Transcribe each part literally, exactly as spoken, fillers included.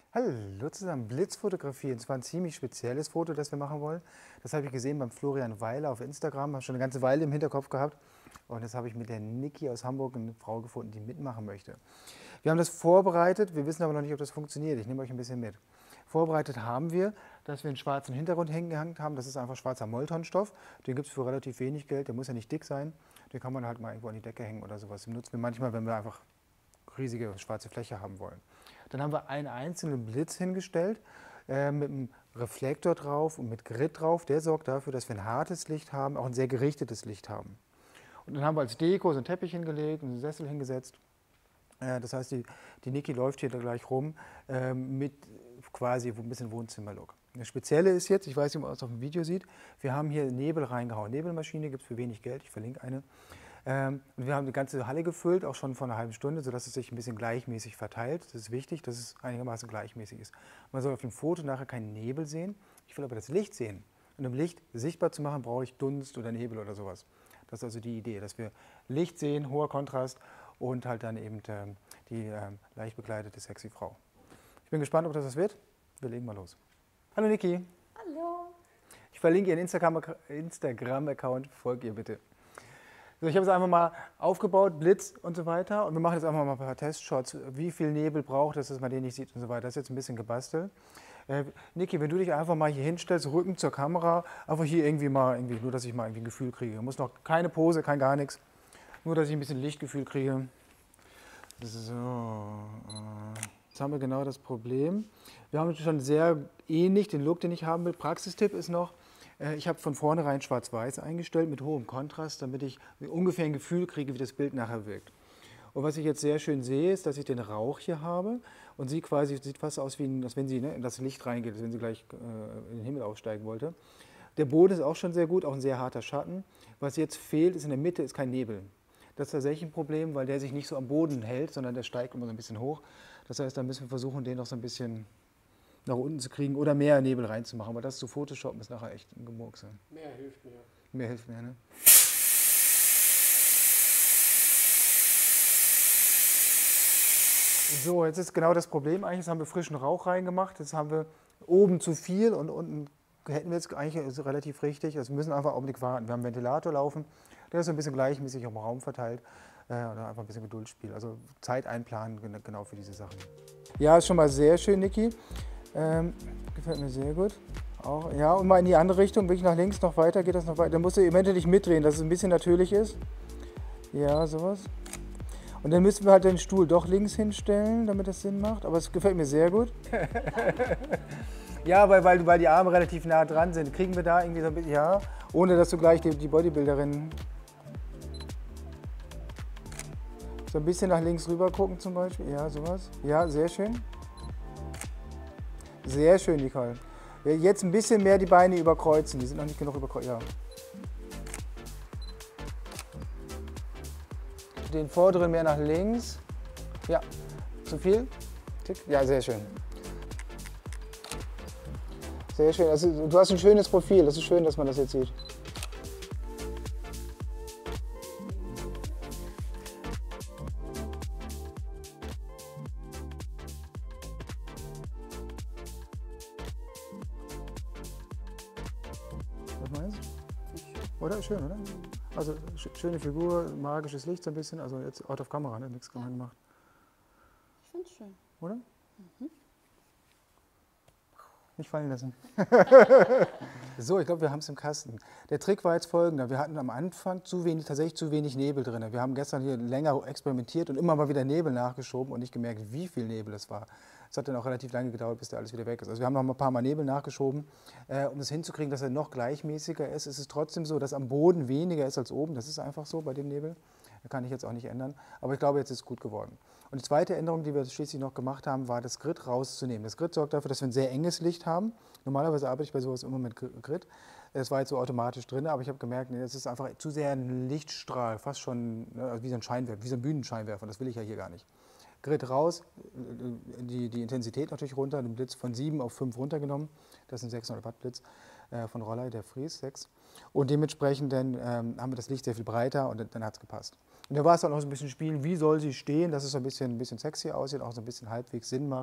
Hallo zusammen, Blitzfotografie. Und zwar ein ziemlich spezielles Foto, das wir machen wollen. Das habe ich gesehen beim Florian Weiler auf Instagram, habe schon eine ganze Weile im Hinterkopf gehabt. Und das habe ich mit der Niki aus Hamburg, eine Frau gefunden, die mitmachen möchte. Wir haben das vorbereitet, wir wissen aber noch nicht, ob das funktioniert. Ich nehme euch ein bisschen mit. Vorbereitet haben wir, dass wir einen schwarzen Hintergrund hingehängt haben. Das ist einfach schwarzer Moltonstoff. Den gibt es für relativ wenig Geld, der muss ja nicht dick sein. Den kann man halt mal irgendwo an die Decke hängen oder sowas. Den nutzen wir manchmal, wenn wir einfach riesige schwarze Fläche haben wollen. Dann haben wir einen einzelnen Blitz hingestellt äh, mit einem Reflektor drauf und mit Grid drauf. Der sorgt dafür, dass wir ein hartes Licht haben, auch ein sehr gerichtetes Licht haben. Und dann haben wir als Deko so einen Teppich hingelegt und einen Sessel hingesetzt. Äh, das heißt, die, die Niki läuft hier da gleich rum äh, mit quasi ein bisschen Wohnzimmerlook. Das Spezielle ist jetzt, ich weiß nicht, ob man es auf dem Video sieht, wir haben hier Nebel reingehauen. Nebelmaschine gibt es für wenig Geld, ich verlinke eine. Ähm, und wir haben die ganze Halle gefüllt, auch schon vor einer halben Stunde, sodass es sich ein bisschen gleichmäßig verteilt. Das ist wichtig, dass es einigermaßen gleichmäßig ist. Man soll auf dem Foto nachher keinen Nebel sehen. Ich will aber das Licht sehen. Und um Licht sichtbar zu machen, brauche ich Dunst oder Nebel oder sowas. Das ist also die Idee, dass wir Licht sehen, hoher Kontrast und halt dann eben ähm, die ähm, leicht bekleidete, sexy Frau. Ich bin gespannt, ob das was wird. Wir legen mal los. Hallo Niki. Hallo. Ich verlinke Ihren Instagram-Account, folgt ihr bitte. So, ich habe es einfach mal aufgebaut, Blitz und so weiter. Und wir machen jetzt einfach mal ein paar Testshots. Wie viel Nebel braucht es, dass man den nicht sieht und so weiter. Das ist jetzt ein bisschen gebastelt. Äh, Niki, wenn du dich einfach mal hier hinstellst, Rücken zur Kamera, einfach hier irgendwie mal, irgendwie, nur dass ich mal irgendwie ein Gefühl kriege. Muss noch keine Pose, kein gar nichts. Nur, dass ich ein bisschen Lichtgefühl kriege. So. Jetzt haben wir genau das Problem. Wir haben schon sehr ähnlich den Look, den ich haben will. Praxistipp ist noch, ich habe von vornherein schwarz-weiß eingestellt mit hohem Kontrast, damit ich ungefähr ein Gefühl kriege, wie das Bild nachher wirkt. Und was ich jetzt sehr schön sehe, ist, dass ich den Rauch hier habe und sie quasi sieht fast aus, wie als wenn sie ne, in das Licht reingeht, als wenn sie gleich äh, in den Himmel aufsteigen wollte. Der Boden ist auch schon sehr gut, auch ein sehr harter Schatten. Was jetzt fehlt, ist in der Mitte ist kein Nebel. Das ist tatsächlich ein Problem, weil der sich nicht so am Boden hält, sondern der steigt immer so ein bisschen hoch. Das heißt, da müssen wir versuchen, den noch so ein bisschen nach unten zu kriegen oder mehr Nebel reinzumachen. Aber das zu Photoshoppen ist nachher echt ein Gemurkse. Mehr hilft mir. Mehr hilft mir, ne? So, jetzt ist genau das Problem. Eigentlich jetzt haben wir frischen Rauch reingemacht. Jetzt haben wir oben zu viel und unten hätten wir jetzt eigentlich relativ richtig. Also wir müssen einfach einen Augenblick warten. Wir haben einen Ventilator laufen. Der ist so ein bisschen gleichmäßig im Raum verteilt. Äh, oder einfach ein bisschen Geduldsspiel. Also Zeit einplanen genau für diese Sachen. Ja, ist schon mal sehr schön, Niki. Ähm, gefällt mir sehr gut. Auch, ja, und mal in die andere Richtung, wirklich nach links noch weiter, geht das noch weiter. Dann musst du eventuell nicht mitdrehen, dass es ein bisschen natürlich ist. Ja, sowas. Und dann müssen wir halt den Stuhl doch links hinstellen, damit das Sinn macht. Aber es gefällt mir sehr gut. Ja, weil, weil, weil die Arme relativ nah dran sind. Kriegen wir da irgendwie so ein bisschen, ja, ohne dass du gleich die, die Bodybuilderin so ein bisschen nach links rüber gucken zum Beispiel. Ja, sowas. Ja, sehr schön. Sehr schön, Nicole. Jetzt ein bisschen mehr die Beine überkreuzen. Die sind noch nicht genug überkreuzt. Ja. Den vorderen mehr nach links. Ja. Zu viel? Tick. Ja, sehr schön. Sehr schön. Also, du hast ein schönes Profil. Das ist schön, dass man das jetzt sieht. Was meinst du? Oder? Schön, oder? Also schöne Figur, magisches Licht so ein bisschen. Also jetzt out of Kamera, ne? Nichts gemacht. Ich finde es schön. Oder? Mhm. Nicht fallen lassen. So, ich glaube, wir haben es im Kasten. Der Trick war jetzt folgender. Wir hatten am Anfang zu wenig, tatsächlich zu wenig Nebel drin. Wir haben gestern hier länger experimentiert und immer mal wieder Nebel nachgeschoben und nicht gemerkt, wie viel Nebel es war. Es hat dann auch relativ lange gedauert, bis der alles wieder weg ist. Also wir haben noch ein paar Mal Nebel nachgeschoben, äh, um es hinzukriegen, dass er noch gleichmäßiger ist. Es ist trotzdem so, dass am Boden weniger ist als oben. Das ist einfach so bei dem Nebel. Das kann ich jetzt auch nicht ändern. Aber ich glaube, jetzt ist es gut geworden. Und die zweite Änderung, die wir schließlich noch gemacht haben, war, das Grid rauszunehmen. Das Grid sorgt dafür, dass wir ein sehr enges Licht haben. Normalerweise arbeite ich bei sowas immer mit Grid. Das war jetzt so automatisch drin, aber ich habe gemerkt, nee, das ist einfach zu sehr ein Lichtstrahl, fast schon ne, wie so ein Scheinwerfer, wie so ein Bühnenscheinwerfer. Das will ich ja hier gar nicht. Grid raus, die, die Intensität natürlich runter, den Blitz von sieben auf fünf runtergenommen. Das ist ein sechshundert Watt Blitz äh, von Rollei, der Fries sechs. Und dementsprechend dann, ähm, haben wir das Licht sehr viel breiter und dann hat es gepasst. Und da war es dann auch so ein bisschen spielen, wie soll sie stehen, dass es so ein bisschen, ein bisschen sexy aussieht, auch so ein bisschen halbwegs Sinn macht,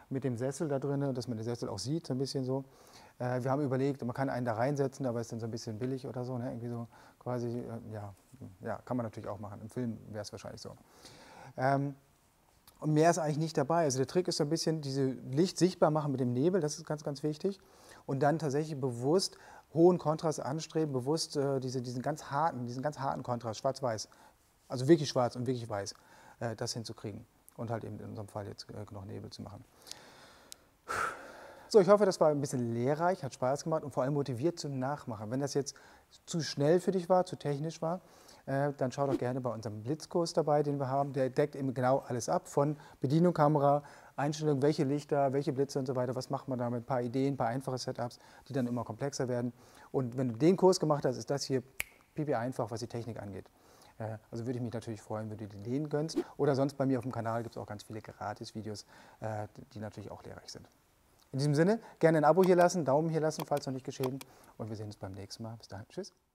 mit dem Sessel da drin, dass man den Sessel auch sieht, so ein bisschen so. Äh, wir haben überlegt, man kann einen da reinsetzen, aber ist dann so ein bisschen billig oder so, ne? Irgendwie so quasi, äh, ja, ja, kann man natürlich auch machen. Im Film wäre es wahrscheinlich so. Ähm, und mehr ist eigentlich nicht dabei. Also der Trick ist so ein bisschen diese Licht sichtbar machen mit dem Nebel, das ist ganz, ganz wichtig. Und dann tatsächlich bewusst hohen Kontrast anstreben, bewusst äh, diese, diesen ganz harten, diesen ganz harten Kontrast, schwarz-weiß, also wirklich schwarz und wirklich weiß, äh, das hinzukriegen. Und halt eben in unserem Fall jetzt äh, noch Nebel zu machen. So, ich hoffe, das war ein bisschen lehrreich, hat Spaß gemacht und vor allem motiviert zum Nachmachen. Wenn das jetzt zu schnell für dich war, zu technisch war, äh, dann schau doch gerne bei unserem Blitzkurs dabei, den wir haben. Der deckt eben genau alles ab, von Bedienung, Kamera, Einstellung, welche Lichter, welche Blitze und so weiter. Was macht man damit? Ein paar Ideen, ein paar einfache Setups, die dann immer komplexer werden. Und wenn du den Kurs gemacht hast, ist das hier pipi einfach, was die Technik angeht. Äh, also würde ich mich natürlich freuen, wenn du dir den gönnst. Oder sonst bei mir auf dem Kanal gibt es auch ganz viele Gratis-Videos, äh, die natürlich auch lehrreich sind. In diesem Sinne, gerne ein Abo hier lassen, Daumen hier lassen, falls noch nicht geschehen. Und wir sehen uns beim nächsten Mal. Bis dahin, tschüss.